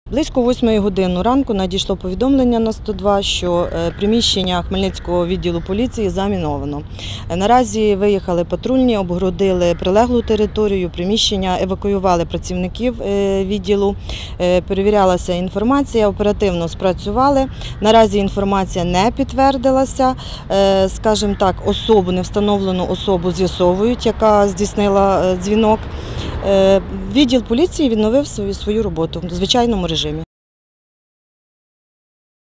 Близько 8 години ранку надійшло повідомлення на 102, що приміщення Хмельницького відділу поліції заміновано. Наразі виїхали патрульні, обгородили прилеглу територію, приміщення, евакуювали працівників відділу, перевірялася інформація, оперативно спрацювали. Наразі інформація не підтвердилася, скажімо так, невстановлену особу з'ясовують, яка здійснила дзвінок. Відділ поліції відновив свою роботу в звичайному режимі.